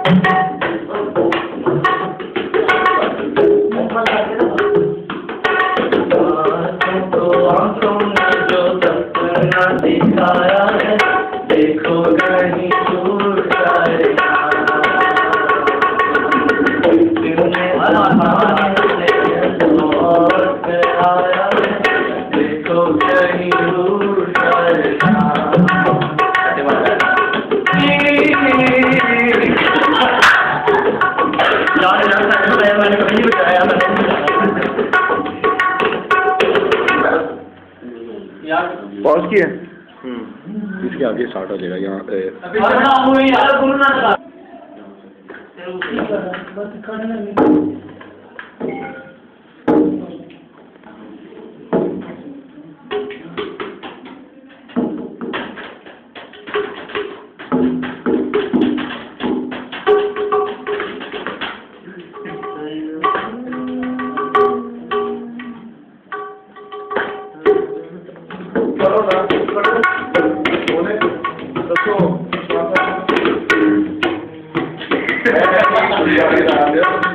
दिखाया है देखो कहीं दूर जाए तुमने आया है देखो कहीं दूर जाए मैंने कभी नहीं बताया पॉज किया इसके आगे स्टार्ट हो जाएगा यहाँ करो ना